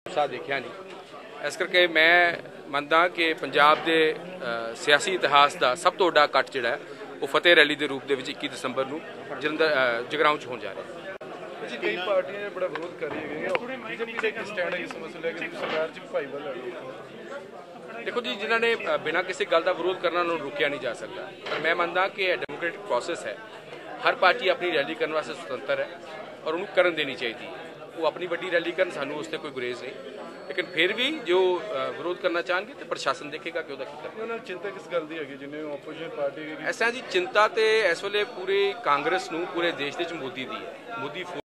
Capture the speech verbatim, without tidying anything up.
सा देखा नहीं। इस करके मैं मनदा कि पंजाब के सियासी इतिहास का सब तो वड्डा कट जिहड़ा वो फतेह रैली के रूप में इक्की दिसंबर को जलंधर जगराऊं च होने जा रहा है। जी कई पार्टियां बड़ा विरोध कर रही है, बीजेपी का एक स्टैंड है इस मसले लेके सरकार च भाईवाल है। देखो जी, जिन्होंने बिना किसी गल का विरोध करना उन्होंने रोकया नहीं जा सकता, पर मैं मानता कि डेमोक्रेटिक प्रोसैस है। हर पार्टी अपनी रैली करने वास्ते सुतंत्र है और उन्होंने करन देनी चाहिए। वो अपनी वड्डी रैली करन, सानू उससे कोई गुरेज नहीं, लेकिन फिर भी जो विरोध करना चाहेंगे तो प्रशासन देखेगा कि उन्होंने चिंता किस गल दी है जिन्हें ओपोजिशन पार्टी ऐसा जी चिंता तो इस वेले पूरे कांग्रेस नूं पूरे देश दे मोदी दी है। मोदी